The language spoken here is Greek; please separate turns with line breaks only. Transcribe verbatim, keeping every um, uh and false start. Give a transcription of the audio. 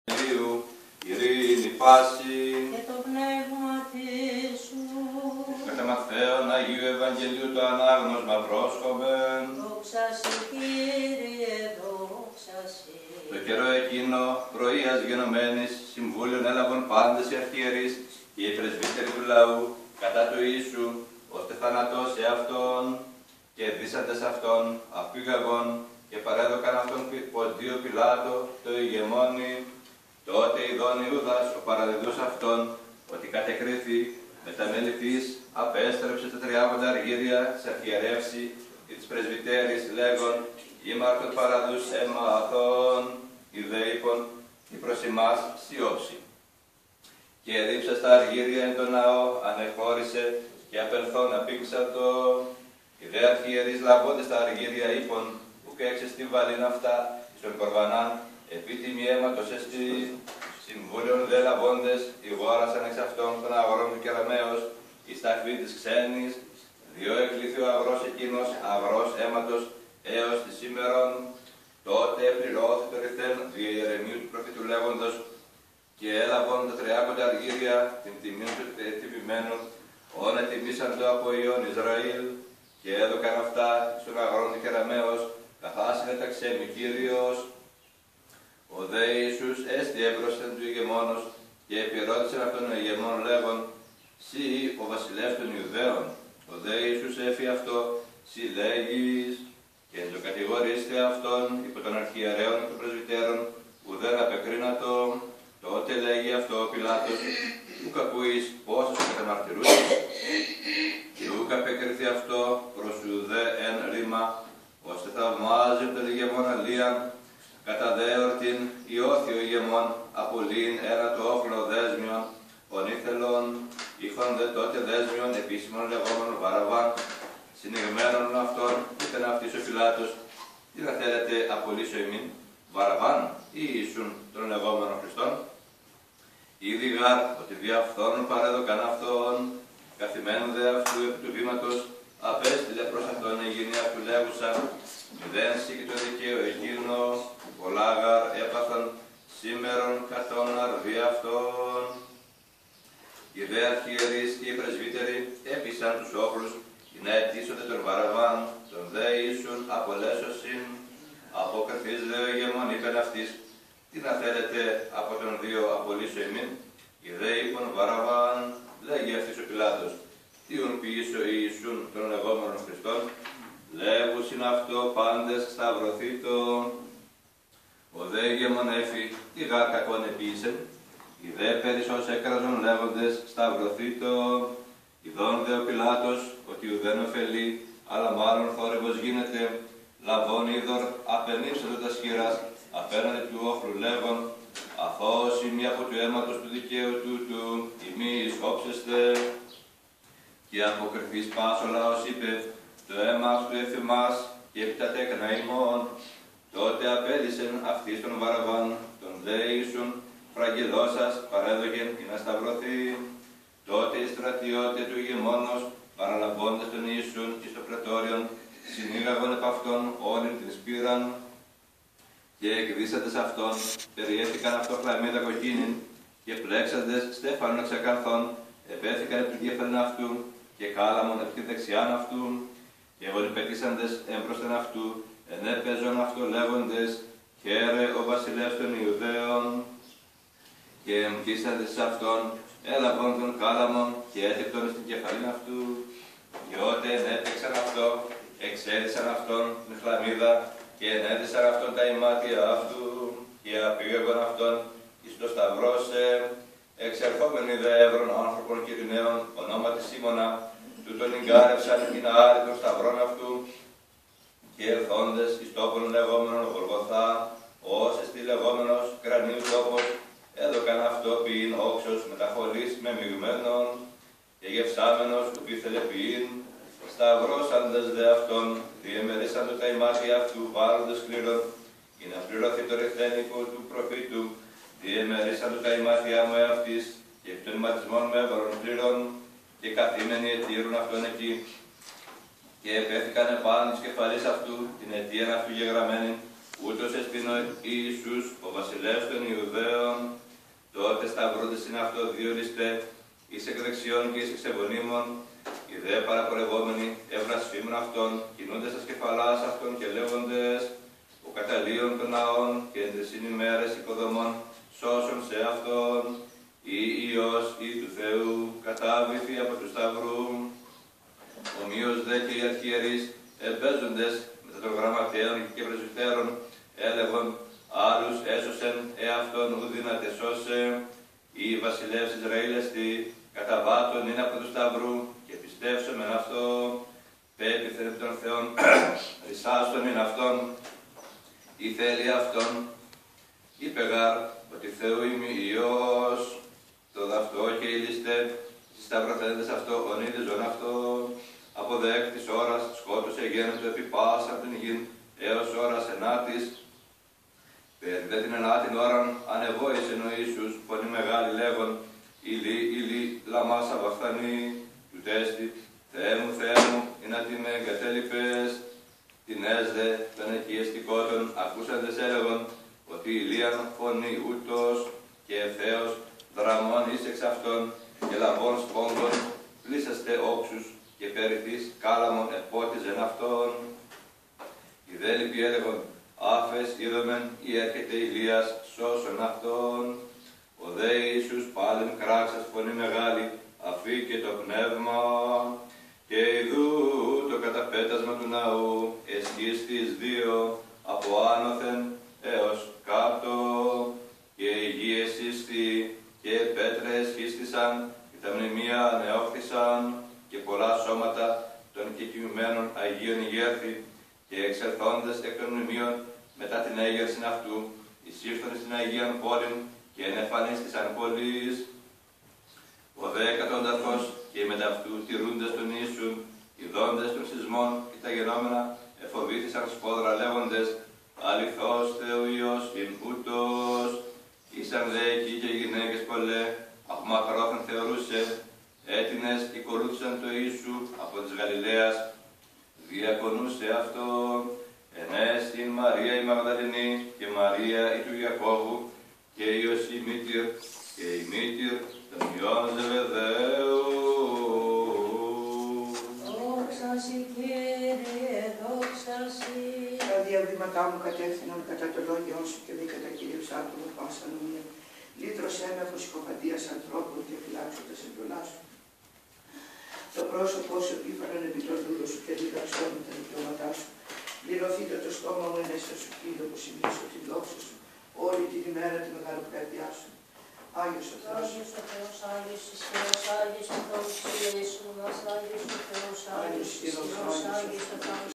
Κυρίου, ειρήνη πάση
και το πνεύμα σου.
Κατά Μαθαίον Αγίου Ευαγγελίου το ανάγνωσμα πρόσχομεν.
Δόξα σοι, Κύριε, δόξα σοι.
Το καιρό εκείνο, πρωίας γενομένης, συμβούλιον έλαβον πάντες οι αρχιερείς και οι πρεσβύτεροι του λαού κατά του Ιησού, ώστε θανατώσει αυτόν, και δίσαντες αυτόν απήγαγον και παρέδωκαν αυτόν Ποντίου Πιλάτο το ηγεμόνι. Τότε ειδών Ιούδας, ο παραδιδούς αυτόν, ότι κατεκρίθη μεταμελητής, απέστρεψε τα τριάγοντα αργύρια σε αρχιερεύση και τις πρεσβυτέρης, λέγον, ήμαρτον παραδούς αίμα αθώων, ιδέϊπων, και προς ημάς σιώψη. Και ρίψα στα αργύρια εν το ναό, ανεχώρησε και απελθόν απήξατο. Οι δε αρχιερείς λαβώντες τα αργύρια είπων, που κέξε στη βαλήν αυτά, στον κορβανάν, επί τιμή αίματος εστί. Συμβούλων δε λαβώντες, ηγόρασαν εξ αυτών των αγορών του κεραμέως, η σταχβή της ξένης, διό εκλήθη ο αγρός εκείνος, αγρός αίματος, έως τη σήμερον. Τότε πληρώθη το ρηθέν δια Ιερεμίου του προφήτου λέγοντος, και έλαβον τα τριάκοντα αργύρια την τιμή του τυπημένου, όν ετιμήσαν το από Υιόν Ισραήλ, και έδωκαν αυτά στον αγρόν του κεραμέως, καθάς έταξε μη Κύριος. Ο δε Ιησούς έστι έμπροσθεν του ηγεμόνος, και επιρώτησεν αυτόν ο ηγεμόν λέγον, «Σύ ο βασιλεύς των Ιουδαίων». Ο δε Ιησούς έφη αυτό, «Σύ λέγεις», και εν το κατηγορήστε αυτόν υπό των αρχιερέων και των πρεσβυτέρων, ουδέν απεκρίνατο. Τότε λέγει αυτό ο Πιλάτος, «Ουκ ακούεις πόσους καταμαρτυρούσες». Και ουκ απεκριθεί αυτό προς ουδέ εν ρήμα, ώστε θαυμάζει τον ηγεμόν αλίαν. Κατά δε εορτήν ιώθη ο ηγεμόν απολύειν ένα το όχλο δέσμιον, ον ήθελον, είχον δε τότε δέσμιον επίσημον λεγόμενον Βαραβάν, συνηγμένον αυτόν, είπεν αυτής ο Πιλάτος, τι να θέλετε απολύσω εμήν, Βαραβάν ή Ιησούν τον λεγόμενον Χριστόν. Ήδη γάρ ότι δι' αυτόν παρέδωκαν αυτόν, καθημένον δε αυτού επί του βήματος, απέστειλε προς αυτόν η γενιά του λέγουσα, μηδέν σύ και το δικαίο εκείνο, πολλά γάρ έπαθαν σήμερον κατώναρ δι' αυτόν. Οι δε αρχιερείς και οι πρεσβύτεροι έπεισαν τους όχλους για να αιτήσονται τον Βαραβάν, τον δε Ιησούν απολέσωσιν. Αποκριθείς δε ο ηγεμόν είπεν αυτής, τι να θέλετε από τον δύο απολύσω εμήν. Οι δε είπον Βαραβάν, λέγει αυτής ο Πιλάτος, τι ουν ποιήσω Ιησούν των λεγόμενων Χριστών. Λέγουσιν αυτό πάντες σταυρωθήτω. Ο δε ηγεμόν έφη, τι γάρ κακόν επίησεν. Οι δε περισσός έκραζον λέγοντες σταυρωθήτω. Ιδών δε ο Πιλάτος, ότι ουδέν ωφελεί, αλλά μάλλον θόρυβος γίνεται. Λαβών είδωρ απενήψατο τα σχήρας, απέναντι του όχλου λέγον, αθώος ημί από του αίματος του δικαίου τούτου, ημείς όψεστε. Και αποκριθείς πας ο λαός είπε, το αίμα αυτού εφημάς και επί τα τέκνα ημών. Τότε απέλυσεν αυτής τον Βαραβάν, τον δε Ιησούν, φραγγελώσας παρέδογεν και να σταυρωθεί. Τότε οι στρατιώτες του ηγεμόνος, παραλαμβώντας τον Ιησούν εις το πρετόριον, συνήγαγον επ' αυτόν όλην την σπήραν, και εκδίσαντες αυτόν, περιέθηκαν αυτό χλαμίδα κοκκίνην, και πλέξαντες στέφανον εξακαρθών, επέθηκαν επί του κεφαλήν αυτού, και κάλαμον επί τη δεξιάν αυτού, και γονυπετήσαντες έμπροσθεν αυτού, ενέπαιζον αυτό λέγοντες, χαίρε ο βασιλεύς των Ιουδαίων, και εμπτήσαντες σε αυτόν, έλαβον τον κάλαμον, και έτυπτον στην κεφαλήν αυτού, και ότε ενέπαιξαν αυτό, εξέδισαν αυτόν την χλαμίδα, και ενέδισαν αυτόν τα ημάτια αυτού, και απήγαγον αυτόν εις το σταυρόσε. Εξερχόμενοι δε εύρων άνθρωπον Κυριναίων, ονόματι Σίμωνα, τούτον εγκάρευσαν την άρη των σταυρών αυτού, και ερθόντες εις τόπον λεγόμενον Γολγοθά, ως εστι λεγόμενος κρανίου τόπος, έδωκαν αυτό ποιήν όξος μεταχολής με μειγμένον, και γευσάμενος του πίθελε ποιήν. Σταυρώσαντες δε αυτόν, διεμερίσαν το τα ημάτια αυτού βάροντες σκληρών, για να πληρωθεί το ρηθένικο του προφήτου, διεμερίσαν το τα ημάτια μου εαυτής, και επί των ηματισμών με έβαρον πληρών, και καθήμενοι ετήρουν αυτόν εκεί. Και επέθηκαν επάνω της κεφαλής αυτού, την αιτίαν αυτού γεγραμμένη, ούτως εστιν ο Ιησούς, ο βασιλεύς των Ιουδαίων. σταυρούντες είναι αυτό διοριστέ, εις εκ δεξιών και εις εξεβονίμων, οι δε παραπορευόμενοι ευρασφήμουν αυτών, κινούντες τα σκεφαλάς αυτών και λέγοντες, ο καταλύων των ναών και εν τεσσήν ημέρες οικοδομών, σώσον σε αυτόν, ή Υιός ή του Θεού, κατάβηθη από του σταυρού. Ομοίως δε και οι αρχιερείς, εμπέζοντες μετά των γραμματέων και πρεσβυτέρων, έλεγον, άλλους έσωσεν εαυτόν ου δύναται σώσε, οι βασιλεύς Ισραήλ εστι, καταβάτων είναι από του σταυρού, και πιστεύσομεν αυτό, πέπιθεν επί των Θεών, ρισάστον είναι αυτόν, ή θέλει αυτόν, είπε γάρ, ότι Θεού είμαι Υιός, το δαυτό και ηλίστε, στις σταυροθέντες αυτό, ονείδιζον αυτό, από δέκτης ώρας, σκότωσε γένετο επί πάσα την γην, έως ώρας ενάτης, περί δε την ενάτην ώραν, ανεβόησεν ο Ιησούς, φωνή μεγάλη λέγον, ηλί, ηλί, λαμά σαβαχθανή, του τέστη, Θεέ μου, Θεέ μου, είναι ότι με εγκατέλειπες, την έσδε των εκειεστικότων, ακούσαντες έλεγον, ότι ηλίαν φωνή ούτως και ευθέως δραμών εις εξ αυτών και λαμπών σπόγκων, πλήσαστε όξους και περιθείς κάλαμον επότιζεν αυτόν. Οι δε λοιποί έλεγον, άφες είδομεν ή έρχεται Ηλίας σώσον αυτόν. Ο δε Ιησούς πάλιν κράξας φωνή μεγάλη, αφήκε το πνεύμα, και ιδού το καταπέτασμα του ναού εσχίστης δύο από άνωθεν έως κάτω, και οι γη εσύστη και πέτρες σχίστησαν, και τα μνημεία ανεώχθησαν, και πολλά σώματα των κεκοιμημένων Αγίων ηγέρθη, και εξερθόντες εκ των μνημείων μετά την έγερσιν αυτού, εισήρθον στην Αγίαν πόλην και ενεφανίστησαν πολλοίς. Ο δε εκατόνταρχος και μετά αυτού τηρούντες τον Ιησούν, ειδώντες των σεισμών και τα γενόμενα, εφοβήθησαν σπόδρα λέγοντες, αληθώς Θεού Υιός ειν ούτως. Ήσαν δε εκεί και γυναίκες πολλέ, από μακρόθεν θεωρούσε, έτινες και ακολούθησαν το Ιησού από της Γαλιλαίας, διακονούσε αυτό, ενέστην Μαρία η Μαγδαληνή και Μαρία η του Ιακώβου και η Ιωσή μήτηρ και η μήτηρ των Υιών Ζεβεδαίου.
Δόξα σοι, Κύριε, δόξα σοι.
Τα διαβήματά μου κατεύθυναν κατά το λόγιο σου και μη κατακύριψα άτομο πάσα νομία. Λύτρωσέ με από συκοφαντίας ανθρώπων και φυλάξω τα συμπλονά σου. Το πρόσωπό σου επίφαναν επί το δούλο σου και διδαξόν τα δικαιώματά σου. Πληρωθείτε το στόμα μου ενέστα σου, Κύριε, που σημειώσω τη δόξα σου, όλη την ημέρα τη μεγαλοπρέπειά σου. Άγιος ο Θεός.
Άγιος ο Θεός, Άγιος ο Θεός, Άγιος ο Θεός, Ιησού μας, Άγιος ο Θεός, Άγιος ο Θεός, Άγιος ο Θεός,